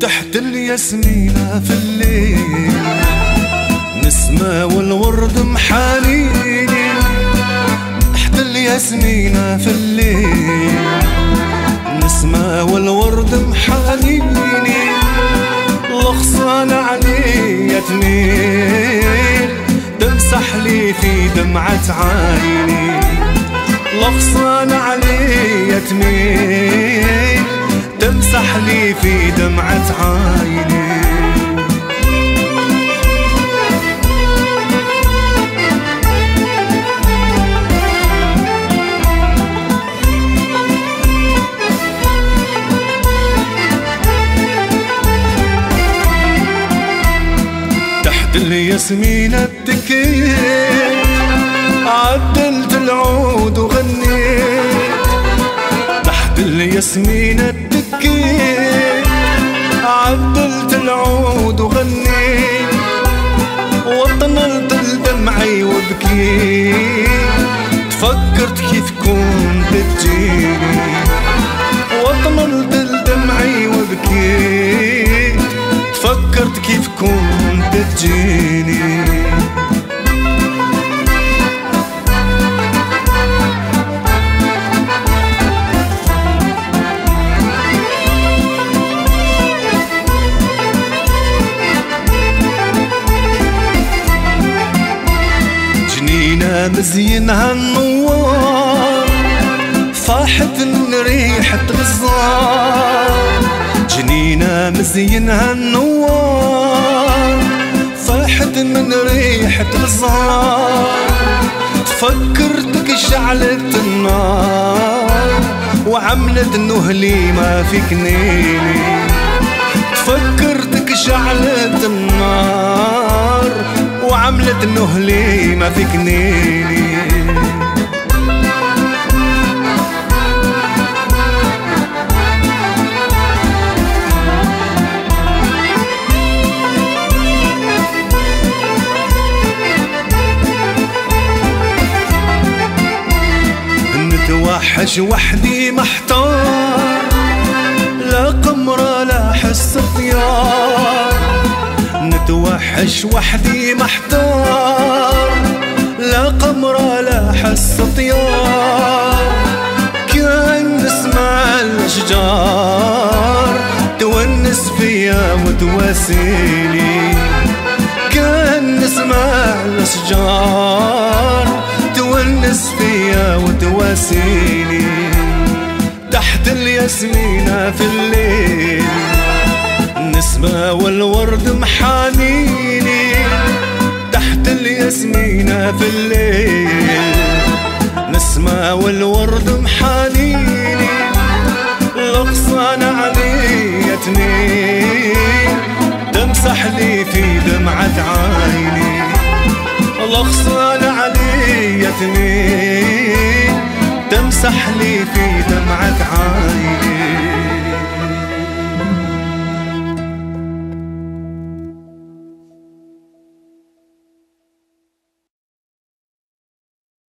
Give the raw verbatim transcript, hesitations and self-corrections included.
تحت الياسمينة في الليل نسمة والورد محانيني، تحت الياسمينة في الليل نسمة والورد محانيني، الغصان عليا تميل تمسح لي في دمعة عيني، الغصان عليا تميل تمسح لي في دمعة عيني. تحت الياسمينة اتكيت عدلت العود وغنيت، تحت الياسمينة اتكيت عدلت العود وغنيت، وطنلت لدمعي وبكيت تفكرت كيف كنت تجيني، وطنلت لدمعي وبكيت تفكرت كيف كنت تجيني. جنينة مزينها النوار فاحت من ريحة غزار، جنينة مزينها النوار فاحت من ريحة غزار، تفكرتك شعلت النار وعملت نهلي ما في كنيني، تفكرتك شعلت النار وعملت نهلي ما في كنيني. نتوحش وحدي محتار لا قمرة لا حس طيار، نتوحش وحدي محتار لا قمرة لا حس طيار، كان نسمع الأشجار تونس فيا وتواسيني، كان نسمع الأشجار تونس فيا وتواسيني، تحت الياسمينة في الليل نسمة والورد محانيني، تحت الياسمينة في الليل نسمة والورد محانيني، الغصان عليا تميل تمسح لي في دمعة عيني، الغصان عليا تميل تمسح لي في دمعة عيني.